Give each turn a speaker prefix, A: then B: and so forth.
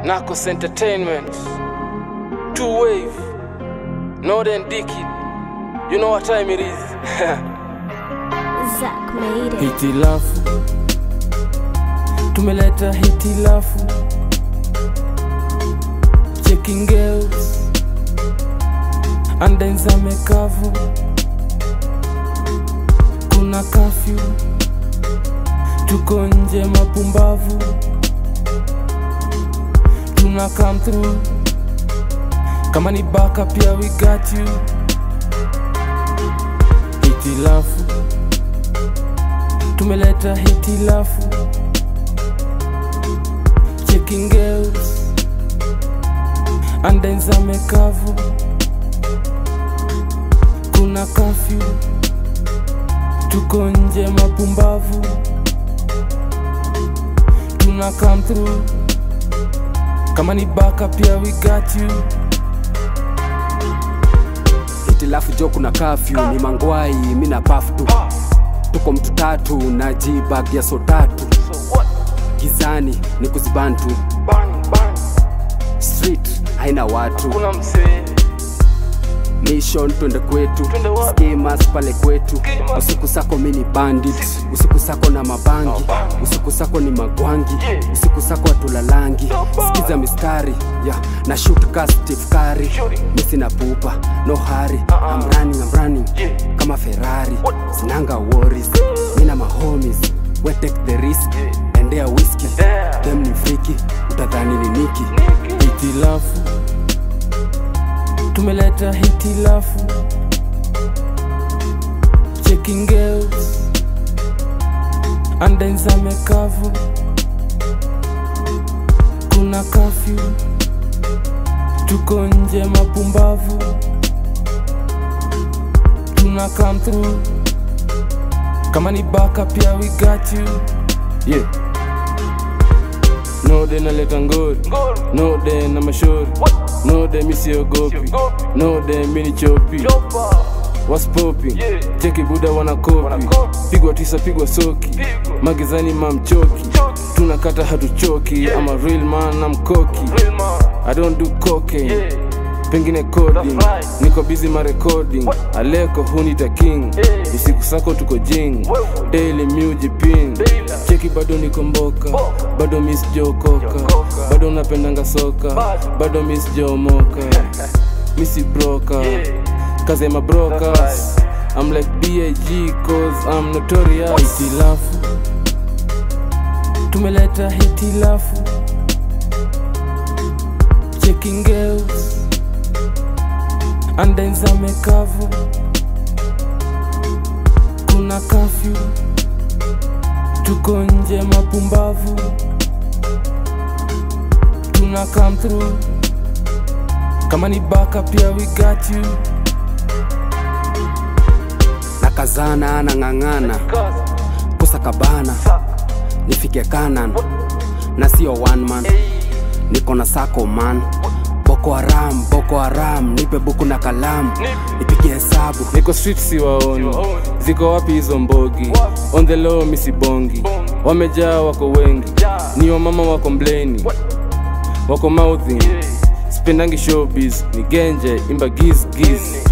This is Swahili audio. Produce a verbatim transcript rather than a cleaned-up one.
A: Narcos Entertainment, Two Wave, Northern Dicky. You know what time it is.
B: Zach made it.
A: Hitilafu, tumeleta hitilafu. Checking girls, andenza mekavu. Kuna curfew, tuko nje mapumbavu. Tuna come through, kama ni baka pia we got you. Hitilafu, tumeleta hitilafu. Checking girls, andenza mekavu. Kuna curfew, tuko nje mapumbavu. Tuna come through, kama ni baka pia we got you.
C: Hitilafu jo kuna curfew, ni mangwai mina puff tu. Tuko mtu tatu na jibag ya so tatu. Gizani ni kuzibantu, street haina watu. Mission twende kwetu, schemas pale kwetu. Usiku sako mini bandit, usiku sako na mabangi, usiku sako ni magwangi, usiku sako atulalangi. Sikiza mistari, yeah, na shoot cast Steve Curry. Misi na pupa, no hurry, I'm running, I'm running kama Ferrari. Sinanga worries, mina mahomies, we take the risk, endea whiskey. Dem ni freaky, utadhani ni Niki.
A: Hitilafu, tumeleta hitilafu. Checking girls, andenza mekavu. Kuna curfew, tuko nje mapumbavu. Tuna come through, kama ni baka pia we got you. Yeah. No de naleta ngori, no de na mashori, no de misi ogopi, no de mini chopi. What's popping? Cheki buda wana kopi, pigwa tisa pigwa soki, magizani mamchoki. Tunakata hatuchoki, I'm a real man, I'm cocky. I don't do cocaine, pengine coding, niko busy ma recording. Aleko hunita king, usiku sako tuko jing. Daily music pin, cheki bado niko mboka, bado miss Joe Coca, bado napendanga soka, bado miss Joe Moka. Missy broker, cause I'm a brokers. I'm like B I G cause I'm notorious. Hitilafu, tumeleta hitilafu. Checking girls, andenza mekavu. Kuna curfew, tuko nje mapumbavu. Tuna come through, kama ni baka pia we got you.
C: Nakazana na ngangana, pusa kabana, nifike kanan, na sio one man. Niko na sako man, Boko Haram, Boko Haram, nipe buku na kalamu, nipigie hesabu.
A: Niko street siwaoni, ziko wapi hizo mbogi? On the low misi bongi, wamejaa wako wengi. Ni mama wako mbleni, wako mouthing. Sipendangi showbiz, ni genje, imba giz giz.